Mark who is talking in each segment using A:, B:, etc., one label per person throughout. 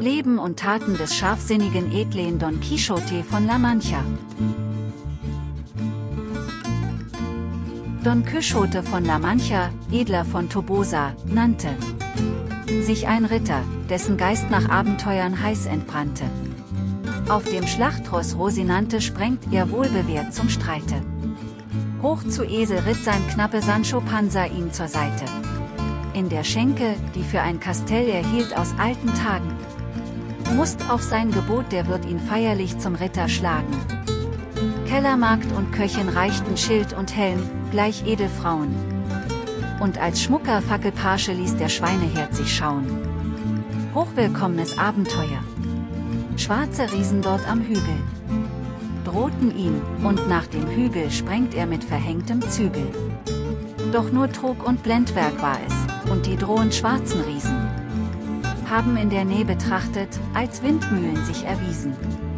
A: Leben und Taten des scharfsinnigen edlen Don Quixote von La Mancha. Don Quixote von La Mancha, Edler von Tobosa, nannte sich ein Ritter, dessen Geist nach Abenteuern heiß entbrannte. Auf dem Schlachtross Rosinante sprengt er wohlbewährt zum Streite. Hoch zu Esel ritt sein Knappe Sancho Panza ihm zur Seite. In der Schenke, die für ein Kastell er hielt aus alten Tagen, musst auf sein Gebot der Wirt ihn feierlich zum Ritter schlagen. Kellermarkt und Köchin reichten Schild und Helm, gleich Edelfrauen. Und als schmucker Fackelpage ließ der Schweineherd sich schauen. Hochwillkommenes Abenteuer. Schwarze Riesen dort am Hügel drohten ihm, und nach dem Hügel sprengt er mit verhängtem Zügel. Doch nur Trug und Blendwerk war es, und die drohend schwarzen Riesen haben in der Nähe betrachtet, als Windmühlen sich erwiesen.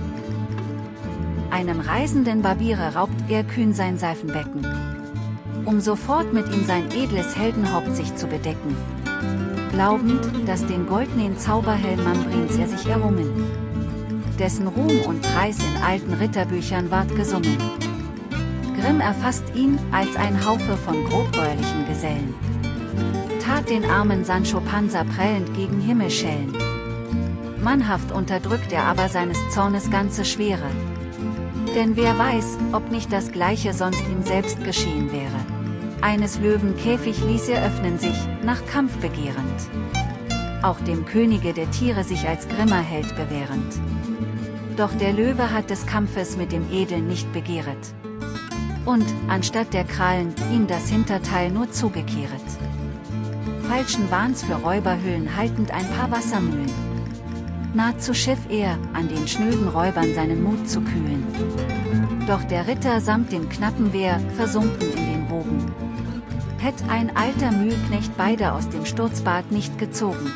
A: Einem reisenden Barbiere raubt er kühn sein Seifenbecken, um sofort mit ihm sein edles Heldenhaupt sich zu bedecken. Glaubend, dass den goldenen Zauberhelm Mambrins er sich errungen, dessen Ruhm und Preis in alten Ritterbüchern ward gesungen. Grimm erfasst ihn, als ein Haufe von grobbäuerlichen Gesellen tat den armen Sancho Panza prellend gegen Himmelschellen. Mannhaft unterdrückt er aber seines Zornes ganze Schwere, denn wer weiß, ob nicht das Gleiche sonst ihm selbst geschehen wäre. Eines Löwen Käfig ließ er öffnen sich, nach Kampf begehrend, auch dem Könige der Tiere sich als grimmer Held bewährend. Doch der Löwe hat des Kampfes mit dem Edeln nicht begehret, und, anstatt der Krallen, ihm das Hinterteil nur zugekehret. Falschen Wahns für Räuberhüllen haltend ein paar Wassermühlen. Nah zu Schiff er, an den schnöden Räubern seinen Mut zu kühlen. Doch der Ritter samt dem knappen Wehr, versunken in den Wogen, hätt ein alter Mühlknecht beide aus dem Sturzbad nicht gezogen.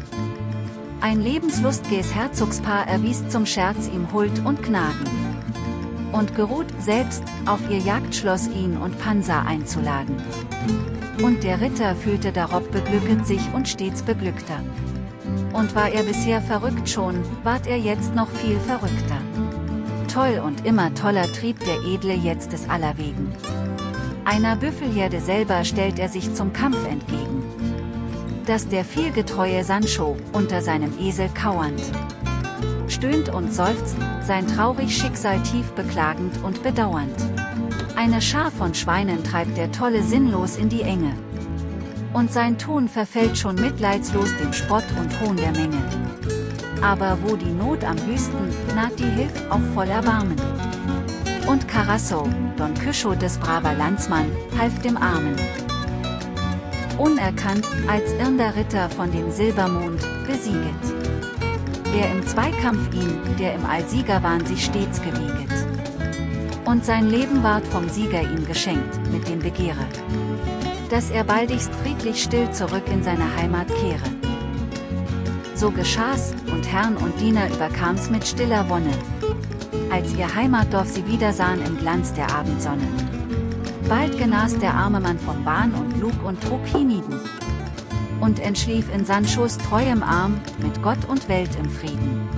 A: Ein lebenslustges Herzogspaar erwies zum Scherz ihm Huld und Gnaden, und geruht selbst, auf ihr Jagdschloss ihn und Panza einzuladen. Und der Ritter fühlte darob beglücket sich und stets beglückter. Und war er bisher verrückt schon, ward er jetzt noch viel verrückter. Toll und immer toller trieb der Edle jetzt des Allerwegen. Einer Büffelherde selber stellt er sich zum Kampf entgegen, dass der vielgetreue Sancho, unter seinem Esel kauernd, stöhnt und seufzt, sein traurig Schicksal tief beklagend und bedauernd. Eine Schar von Schweinen treibt der Tolle sinnlos in die Enge, und sein Ton verfällt schon mitleidslos dem Spott und Hohn der Menge. Aber wo die Not am höchsten, naht die Hilf auch voll Erbarmen. Und Carasso, Don Quixotes braver Landsmann, half dem Armen. Unerkannt, als irrender Ritter von dem Silbermond, besieget er im Zweikampf ihn, der im Allsiegerwahn sich stets gewieget. Und sein Leben ward vom Sieger ihm geschenkt, mit dem Begehre, dass er baldigst friedlich still zurück in seine Heimat kehre. So geschah's, und Herrn und Diener überkam's mit stiller Wonne, als ihr Heimatdorf sie wiedersahen im Glanz der Abendsonne. Bald genas der arme Mann vom Wahn und Lug und trug hienieden, und entschlief in Sanchos treuem Arm, mit Gott und Welt im Frieden.